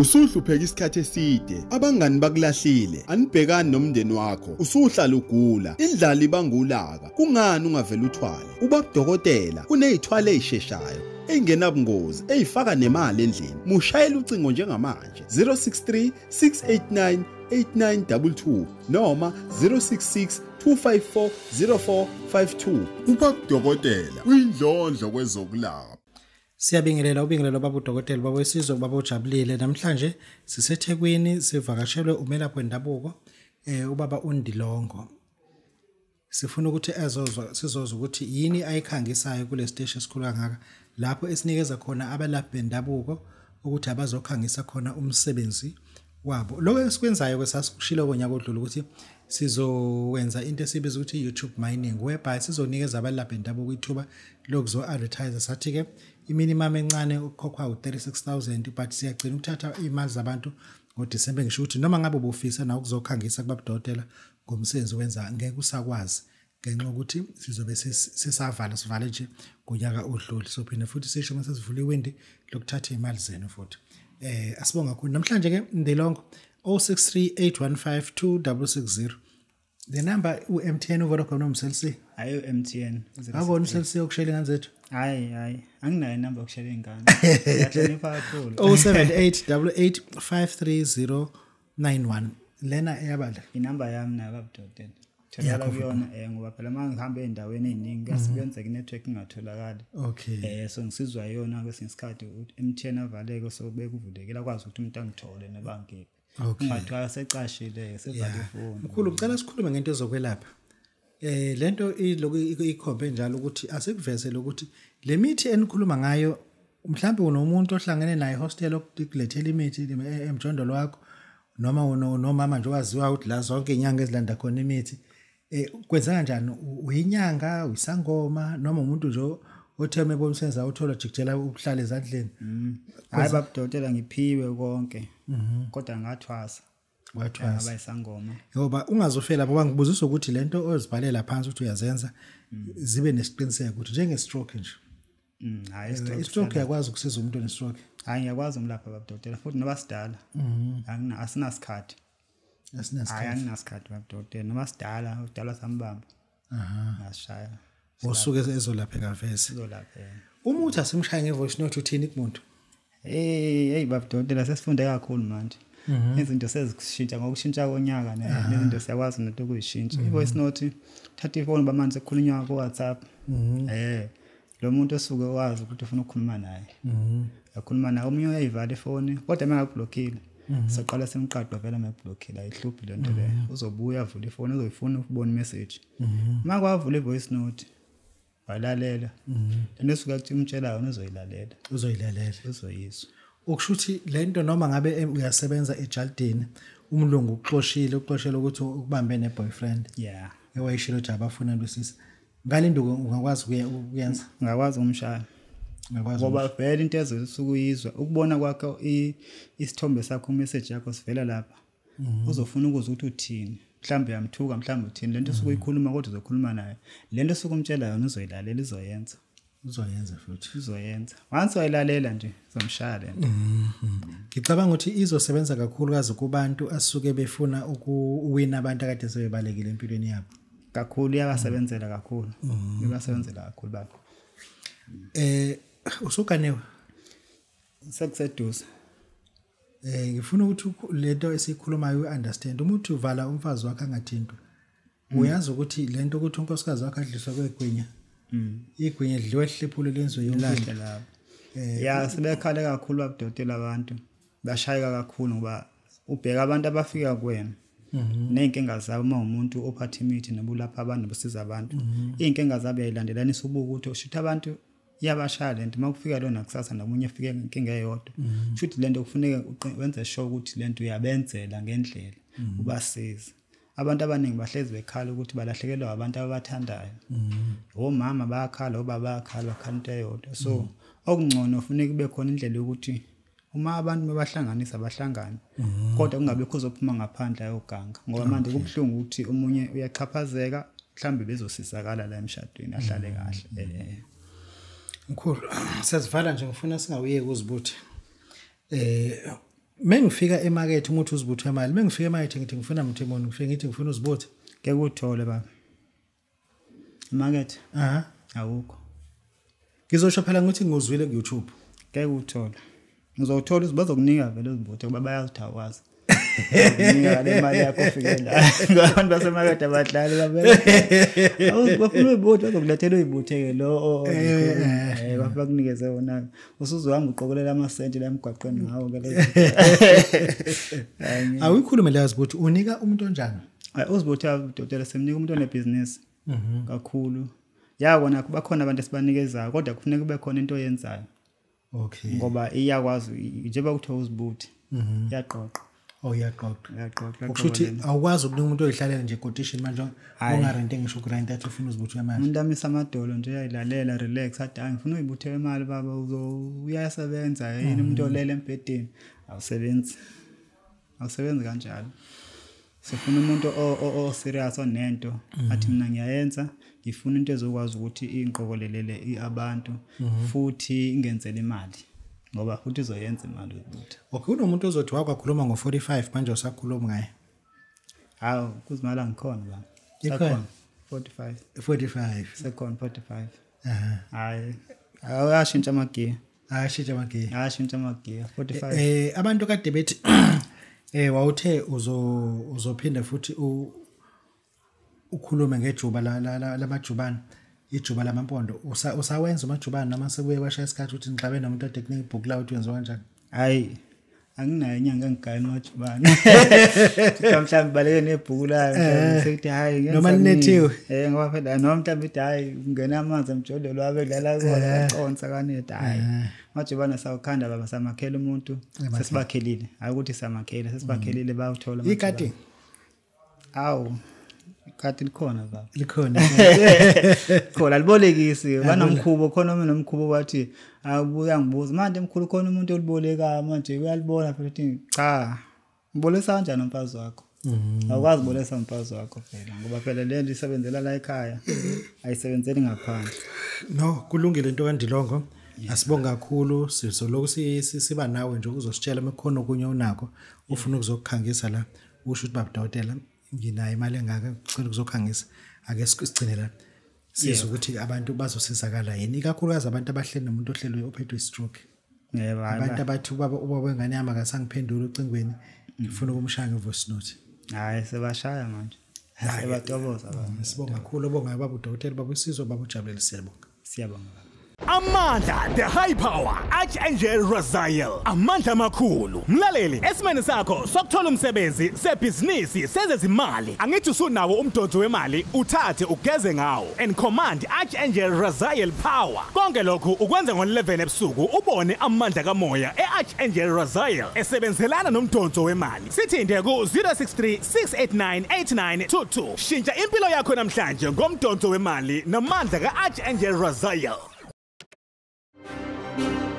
Usuhlupheka isikhathi eside, abangani bakulahlile, anibhekani nomndeni wakho, usuhlala ugula, indlala ibangulaka, kungani ungavela uthwale? Babu Dokotela kunezithwale ezisheshayo, engenabungozi, ezifaka nemali endlini. Mushayela ucingo njengamanje 063 689 8922 noma 066 254 0452. Babu Dokotela uyindlondlo kwezokulapha. Siyabingelela ubingelelo Babu Dokotela babo isizwe babo ujabulile namhlanje siseThekwini sivakashelwe umelaphi wendabuko ubaba uNdilongo. Sifuna ukuthi sizozwa ukuthi yini ayikhangisayo kule station esikhulu kangaka lapho esinikeza khona abalaphi bendabuko ukuthi abazokhangisa khona umsebenzi wabo. Lokho esikwenzayo kwesasikushilo konyaka odlule ukuthi sizowenza into esibiza ukuthi YouTube mining whereby sizonikeza abalaphi bendabuko ithuba lokuzo advertise sathi ke iminimum encane ukhokhwa u36,000 but siyagcina ukuthatha imali zabantu ngoDisemba ngisho ukuthi noma ngabe ubufisa na ukuzokhangisa kuBabu Dokotela ngomsebenzi wenza ngeke usakwazi ngenxa ukuthi sizobe sisavala sivale nje ngonyaka odlule so phinde futhi sisho mase sivula iwindi lokuthatha imali zenu futhi asibonga kakhulu namhlanje ke Ndilongo 0638152660 the number uMTN uVodacom nomCell C ayo MTN akona uCell C okushela nganzethu hayi anginayo number yokushela ingane yahlonipha kakhulu 0788533091 lena eyabala inamba yami na Babu Dokotela thola kuyona ngoba phela manje ngihamba endaweni eziningi kasibenzeka network ingatholakali okay so ngisizwa yona kwesinye isikhathi MTN avaleke so bekuvulekela kwazi ukuthi umuntu angithole nebangeke ungathiwa secashile sevale ifoni mkhulu ngicela sikhulume ngento ezokwelapha lento iloko ikhombe njalo ukuthi asikuvezele ukuthi le mithi enikhuluma ngayo mhlawumbe unomuntu ohlangene naye hostel okukulethela imithi emjondolo wakho noma nomama nje waziwa ukuthi la zonke inyanga ezilanda khona imithi kwenza kanjani uyinyanga uyisangoma noma umuntu nje otheme bomsenza uthola jikjela ukuhlala ezandleni hayi Babu Dokotela ngiphiwe konke kodwa ngathwasa abayisangoma ngoba ungazofela ngoba ngibuzisa ukuthi lento ozibhalela phansi ukuthi uyazenza zibe nesiqiniseko ukuthi njenge stroke nje hayi stroke yakwazi ukusiza umuntu one stroke hayi ngiyakwazi umlapha Babu Dokotela futhi nobasidala asinasikhathi hayi anginasikhathi Babu Dokotela nobasidala udala sambamba ngasishaya osuke ezolapheka vese umuthi asimshaya ngevoice note uthini kumuntu hey Babu Dokotela sesifunde kakhulu manje izinto sezishintsha ngokushintsha konyaka nezinto siyakwazi nokuthi ukuyishintsha ivoice note thatha ifoni bamanje sekukhulunywa ku WhatsApp lo muntu osuke wazi ukuthi ufuna ukukhuluma naye yakhuluma naye omunye uyayivala ifoni kodwa mangablockile soqala semqaqwa vela mablockile ayihluphi lento le uzobuya avula ifoni uzoyifuna ukubona message makwavula ivoice note walalela lento suka kuthi umtshela yona uzoyilalela uzoyizwa ukushuthi lento noma ngabe uyasebenza eJardini umlungu uxoshile ukuthi ukubambe neboyfriend ewayishilo ukuthi abafuna losisi ngalinduko ungakwazi ukuyenza ngakwazi umshaya ngoba vele into ezosukuyizwa ukubona kwakhe isithombe sakho message yakho sivela lapha uzofuna ukuzwa ukuthi uthini mhlambe yamthuka mhlambe uthini lento sukuyikhuluma kodwa uzokhuluma naye lento sukumtshela yona uzoyilalela uzoyenza futhi once wayilalela nje uzomshaya lento ngicabanga ukuthi izosebenza kakhulu kazi kubantu asuke befuna ukuwina abantu akade sebebalekile empilweni yabo kakhulu iyabasebenzela kakhulu baba usukanewe sekuseduze ngifuna ukuthi lento esikhulumayo uunderstand umuntu uvala umfazi wakhe angathintwa uyazi ukuthi lento ukuthi unkosikazi wakhe adliswa kwegwinya igwinya lidliwe hlephulo lenziwe yonke lapho sebekhala kakhulu Babu Dokotela abantu bashayeka kakhulu ngoba ubheka abantu abafika kuwena nenkinga zabo uma umuntu ophatha imithi nobulapha abantu bosiza abantu inkinga zabo yayilandelanisa ubuku ukuthi ushutha abantu iyabashaya lento makufika lona kusasa nomunye efike inkinga eyodwa futhi lento kufuneka wenze sure ukuthi lento uyabenzela ngendlela ubasiza abantu abaningi bahlezi bekhala ukuthi balahlekelwa abantu ababathandayo omama bayakhala obaba bayakhala khanto eyodwa so okungcono ufuneka kube khona indlela yokuthi uma abantu mebahlanganisa bahlangane kodwa kungabekho uzophuma ngaphandle ayoganga ngoba manje kubhlungu ukuthi omunye uyachaphazeka mhlambe bezosizakala la emshadweni ahlale kahle mkhulu siyazivala nje ngifuna singawuyeki uzibuthe Mengifika emarket umuntu uzibuthe imali mengifika emarket ngithi ngifuna mthemoni ngifike ngithi ngifuna uzibuthe ke kuthole baba market awukho ngizosho phela ngithi ngizwile ku YouTube ke kuthole ngizothola bazokunika vele uzibuthe kuba bayazithawaza Ninga le mali yakho fikela ngabantu basemarket abadlali babela bafuna uyibuthe bazokulethela uyibuthe lo bakunikeze wona usuzohamba uqokelela amasenti la emgwaqweni ngawo ke lezo awuyikhulume la zibuthi unika umuntu onjani uzibuthe udokotela semnika umuntu onebusiness kakhulu yakona bakhona abantu esibanikeza kodwa kufuneka kube khona into oyenzayo okay ngoba iyakwazi njengoba kuthiwa uzibuthe yaqoqa yaqoqa ukuthi awukwazi ukunika umuntu oyihlalela nje quotation manje ungarente ngisho grind athi ufuna uzibuthe imali umuntu amisa amadolo nje uyayilalela relax athi ngifuna uyibuthe imali baba uyasebenza yini umuntu olele embedeni awusebenzi kanjalo sifuna umuntu o serious onento athi mina ngiyayenza ngifuna into ezokwazi ukuthi inqokolelele abantu futhi ingenzele imali ngoba futhi izoyenza imali ukuthi okay unomuntu ozothi wakwakhuluma ngo45 manje usakhuluma ngaye hawo kuzimala ngikhona ba sakhona 45 second 45 hayi awashintsha amagiya ashintsha amagiya 45 abantu kade bethi wawuthe uzophinda futhi ukhulume ngejuba lamajubane ijuba lamampondo usawenza amajubane noma sekuye kwashaya isikhathi ukuthi ngihlabe nomuntu otechnique book la uthi wenziwa kanjani hayi anginayo inyanga ngigayina amajubane mhlawumbe baleke nebhuku layo sekuthi hayi noma linethiwe ngoba phela noma mhlawumbe ithi hayi ungena amanzi emjodolo wabedlala kona aqonsa kanethe hayi amajubane sawukhanda baba samakhela umuntu sesibakhelile hayi ukuthi samakhela sesibakhelile bayawuthola ikati awu kati likhona baba likhona khona libolekisi banomkhubo khona nomkhubo wathi abuya ngibuza manje emkhulu khona umuntu oliboleka manje uyalibona phela uthi cha ngibolesa kanjani umfazi wakho awukwazi ubolesa umfazi wakho phela ngoba phela le nto isebenzela la ekhaya ayisebenzeli ngaphandle no kulungile into kaNdilongo asibonga kakhulu sizoloku siba nawe nje uzositshela mekhono okunye unakho ufuna ukuzokukhangisa la usho ukuthi Babu Dokotela nginayo imali engaka ucela ukuzokhangisa ake sigcine la siza ukuthi abantu bazosizakala yini ikakhulukazi abantu abahleli nomuntu ohlelwe ophethwe stroke yebo abantu abathi ubaba wengane yami akasangiphendula ucingweni ngifuna ukumshaya ngevoice note hayi sebashaya manje sebatoboza abantu sibonga kakhulu obonga Babu Dokotela babusizwe babujabulele siyabonga Amandla the high power Archangel Raziel amandla amakhulu mlaleli esimene sakho sokuthola umsebenzi sebhizinisi sezezimali angithi usunawo umdonso wemali uthathe ugeze ngawo and command Archangel Raziel power konke lokhu ukwenza ngo11 ebusuku ubone amandla kamoya eArchangel Raziel esebenzelana nomdonso wemali sithinde ku 0636898922 shintsha impilo yakho namhlanje ngomdonso wemali namandla kaArchangel Raziel.